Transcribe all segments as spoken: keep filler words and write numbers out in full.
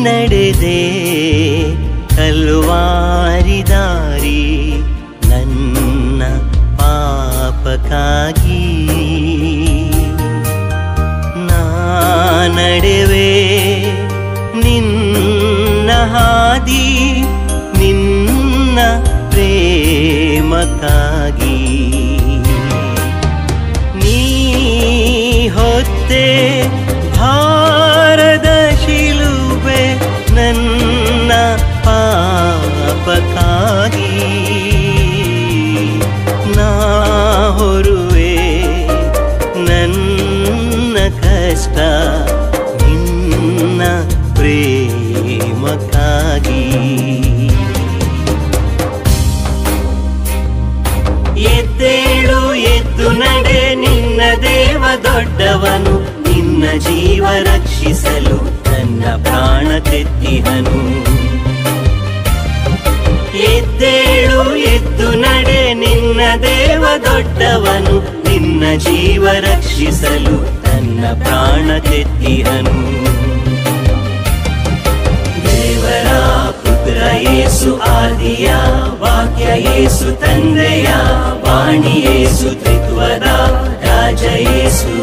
ನಡೆದೆ Calvary ದಾರಿ ನನ್ನ ಪಾಪಕ್ಕಾಗಿ ನಾ ನಡೆವೆ ನಿನ್ನ ಹಾದಿ ನಿನ್ನ ಪ್ರೇಮಕ್ಕಾಗಿ ನೀ ಹೊತ್ತೆ ಭಾರದ ಶಿಲುಬೆ ನನ್ನ ಪಾಪಕ್ಕಾಗಿ ನಾ ಹೊರುವೆ ನನ್ನ ಕಷ್ಟ ನಿನ್ನ ಪ್ರೇಮಕ್ಕಾಗಿ ಎದ್ದೇಳು ಎದ್ದು ನಡೆ ನಿನ್ನ ದೇವ ದೊಡ್ಡವನು ನಿನ್ನ ಜೀವ ರಕ್ಷಿಸಲು ನನ್ನ ಪ್ರಾಣ ತೆತ್ತಿಹನು ಎದ್ದೇಳು ಎದ್ದು ನಡೆ ನಿನ್ನ ದೇವ ದೊಡ್ಡವನು ನಿನ್ನ ಜೀವ ರಕ್ಷಿಸಲು ನನ್ನ ಪ್ರಾಣ ತೆತ್ತಿಹನು ದೇವರ ಪುತ್ರ ಯೇಸು ಆದಿಯ ವಾಕ್ಯ ಯೇಸು ತಂದೆಯ ವಾಣಿ ಯೇಸು ತ್ರಿತ್ವದ ರಾಜ ಯೇಸು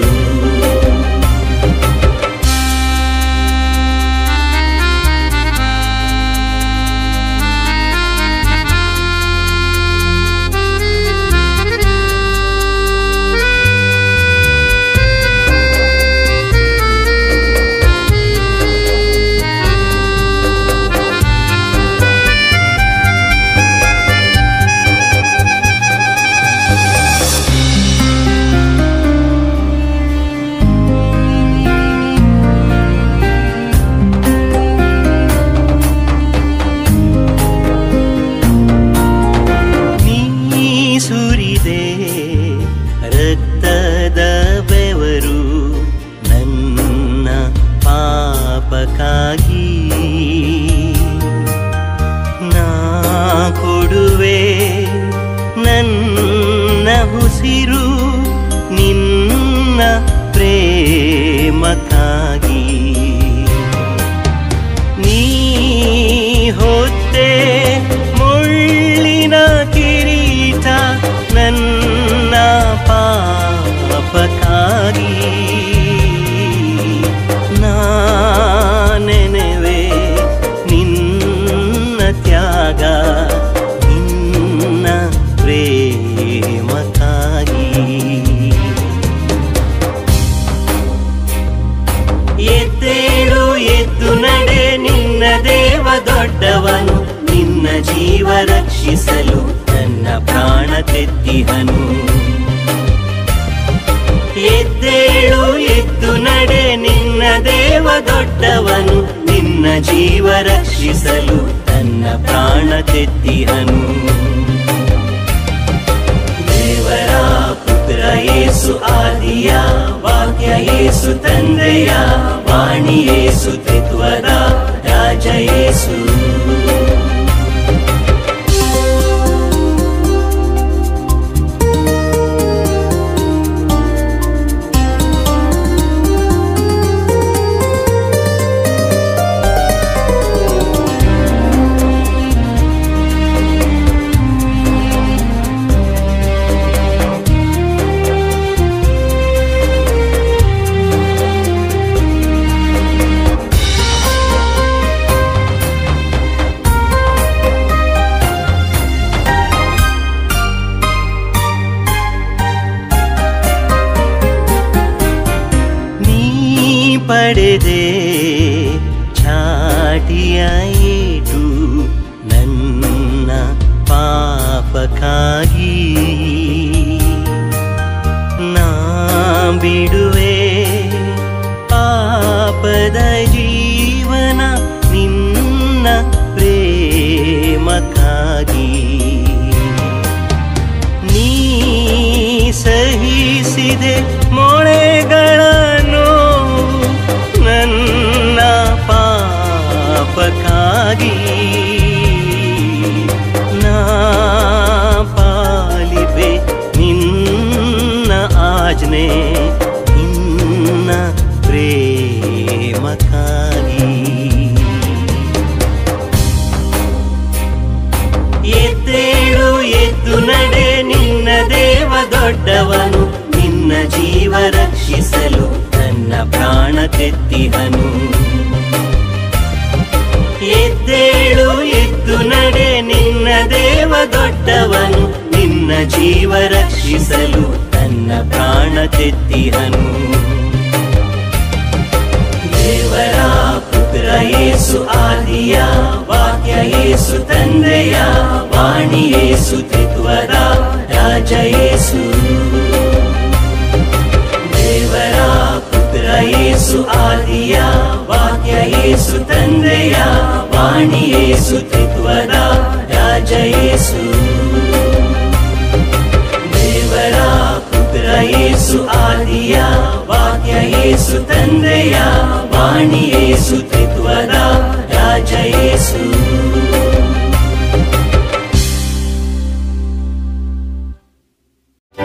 ರಕ್ತದ ಬೆವರು ನನ್ನ ಪಾಪಕ್ಕಾಗಿ ನಾ ಕೊಡುವೆ ನನ್ನ ಉಸಿರು ನಿನ್ನ ಪ್ರೇಮಕ್ಕಾಗಿ ನೀ ಹೊತ್ತೆ ಮುಳ್ಳಿನ ಕಿರೀಟ ನನ್ನ ಪಾಪಕ್ಕಾಗಿ ನಾ ನೆನೆವೆ ನಿನ್ನ ತ್ಯಾಗ ನಿನ್ನ ಪ್ರೇಮಕ್ಕಾಗಿ ಎದ್ದೇಳು ಎದ್ದು ನಡೆ ನಿನ್ನ ದೇವ ದೊಡ್ಡವನು ನಿನ್ನ ಜೀವ ರಕ್ಷಿಸಲು ನನ್ನ ಪ್ರಾಣ ತೆತ್ತಿಹನು ಎದ್ದೇಳು ಎದ್ದು ನಡೆ ನಿನ್ನ ದೇವ ದೊಡ್ಡವನು ನಿನ್ನ ಜೀವ ರಕ್ಷಿಸಲು ನನ್ನ ಪ್ರಾಣ ತೆತ್ತಿಹನು ದೇವರ ಪುತ್ರ ಯೇಸು ಆದಿಯ ವಾಕ್ಯ ಯೇಸು ತಂದೆಯ ವಾಣಿ ಯೇಸು ತ್ರಿತ್ವದ ರಾಜ ಯೇಸು ಪಡೆದೆ ಛಾಟಿಯ ಏಟು ನನ್ನ ಪಾಪಕ್ಕಾಗಿ ನಾ ಬಿಡುವೆ ಪಾಪದ ಜೀವನ ನಿನ್ನ ಪ್ರೇಮಕ್ಕಾಗಿ ನೀ ಸಹಿಸಿದೆ ಮೊಳೆಗಳನ್ನು ನನ್ನ ಪಾಪಕ್ಕಾಗಿ ನಾ ಪಾಲಿಪೆ ನಿನ್ನ ಆಜ್ಞೆ ನಿನ್ನ ಪ್ರೇಮಕ್ಕಾಗಿ ಎದ್ದು ನಡೆ ನಿನ್ನ ದೇವ ದೊಡ್ಡವನು, ನಿನ್ನ ಜೀವ ರಕ್ಷಿಸಲು ತನ್ನ ಪ್ರಾಣ ತೆತ್ತಿಹನು. ಎದ್ದೇಳು ಎದ್ದು ನಡೆ ನಿನ್ನ ದೇವ ದೊಡ್ಡವನು, ನಿನ್ನ ಜೀವ ರಕ್ಷಿಸಲು ತನ್ನ ಪ್ರಾಣ ತೆತ್ತಿಹನು. ದೇವರ ಪುತ್ರ ಯೇಸು ಆದಿಯ, ವಾಕ್ಯ ಯೇಸು ತಂದೆಯ, ವಾಣಿ ಯೇಸು ತ್ರಿತ್ವದ ರಾಜ ಯೇಸು. ದೇವರ ಪುತ್ರ ಯೇಸು ಆದಿಯ, ವಾಕ್ಯ ಯೇಸು ತಂದೆಯ, ವಾಣಿ ಯೇಸು ತ್ರಿತ್ವದ ರಾಜ ಯೇಸು. ದೇವರ ಪುತ್ರ ಯೇಸು ಆದಿಯ, ವಾಕ್ಯ ಯೇಸು ತಂದೆಯ, ವಾಣಿ ಯೇಸು ತ್ರಿತ್ವದ ರಾಜ ಯೇಸು.